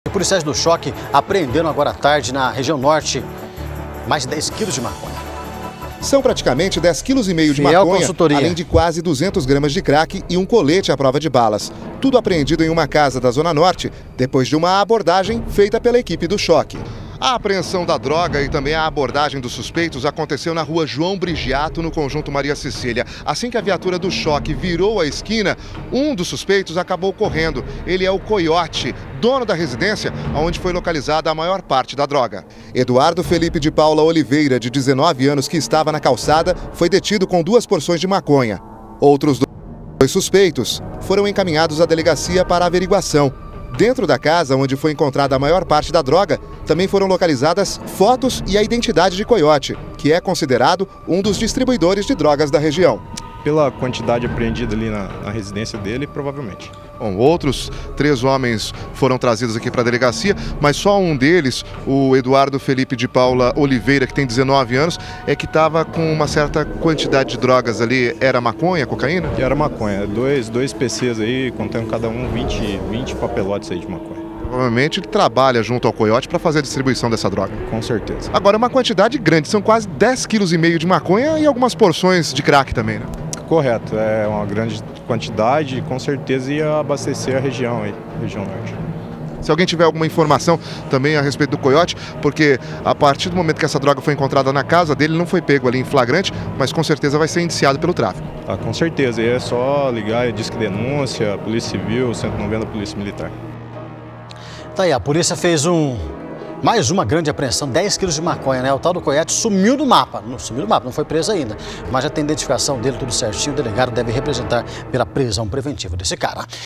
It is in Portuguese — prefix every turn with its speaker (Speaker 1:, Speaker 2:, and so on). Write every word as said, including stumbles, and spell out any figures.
Speaker 1: Policiais do Choque apreenderam agora à tarde na região norte mais de dez quilos de maconha.
Speaker 2: São praticamente dez vírgula cinco quilos de
Speaker 1: Fiel
Speaker 2: maconha,
Speaker 1: consultoria.
Speaker 2: além de quase duzentos gramas de crack e um colete à prova de balas. Tudo apreendido em uma casa da Zona Norte, depois de uma abordagem feita pela equipe do Choque. A apreensão da droga e também a abordagem dos suspeitos aconteceu na rua João Brigiato, no conjunto Maria Cecília. Assim que a viatura do Choque virou a esquina, um dos suspeitos acabou correndo. Ele é o Coiote, dono da residência, onde foi localizada a maior parte da droga. Eduardo Felipe de Paula Oliveira, de dezenove anos, que estava na calçada, foi detido com duas porções de maconha. Outros dois suspeitos foram encaminhados à delegacia para averiguação. Dentro da casa onde foi encontrada a maior parte da droga, também foram localizadas fotos e a identidade de Coiote, que é considerado um dos distribuidores de drogas da região.
Speaker 3: Pela quantidade apreendida ali na, na residência dele, provavelmente.
Speaker 2: Bom, outros três homens foram trazidos aqui para a delegacia, mas só um deles, o Eduardo Felipe de Paula Oliveira, que tem dezenove anos, é que estava com uma certa quantidade de drogas ali. Era maconha, cocaína?
Speaker 3: Era maconha, dois, dois P Cs aí, contando cada um vinte, vinte papelotes aí de maconha.
Speaker 2: Provavelmente ele trabalha junto ao Coiote para fazer a distribuição dessa droga.
Speaker 3: Com certeza.
Speaker 2: Agora, uma quantidade grande, são quase dez vírgula cinco quilos de maconha e algumas porções de crack também, né?
Speaker 3: Correto, é uma grande quantidade e com certeza ia abastecer a região aí, região norte.
Speaker 2: Se alguém tiver alguma informação também a respeito do Coiote, porque a partir do momento que essa droga foi encontrada na casa dele, não foi pego ali em flagrante, mas com certeza vai ser indiciado pelo tráfico.
Speaker 3: Ah, com certeza, e é só ligar, Disque Denúncia, Polícia Civil, cento e noventa, Polícia Militar.
Speaker 1: Tá aí, a polícia fez um... mais uma grande apreensão, dez quilos de maconha, né? O tal do Coiote sumiu do mapa, não sumiu do mapa, não foi preso ainda, mas já tem identificação dele, tudo certinho, o delegado deve representar pela prisão preventiva desse cara.